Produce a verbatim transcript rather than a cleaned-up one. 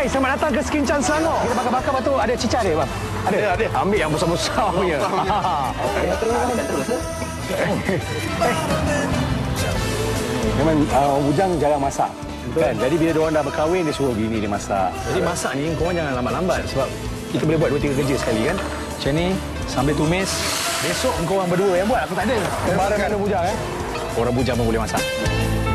Hai, selamat datang ke Skincan Selangor. Kita bakar-bakar batu. Ada cicah dia, bang? Ada? Ada, ada. Ambil yang besar-besar punya. Memang uh, Ujang jarang masak. Kan? Jadi bila diorang dah berkahwin, dia suruh bini dia masak. Jadi masak ni, korang jangan lambat-lambat. Sebab kita boleh buat dua tiga kerja sekali kan. Macam ni, sambil tumis. Besok korang berdua yang buat, aku tak ada. Barang ada Ujang eh. Orang bujang pun boleh masak.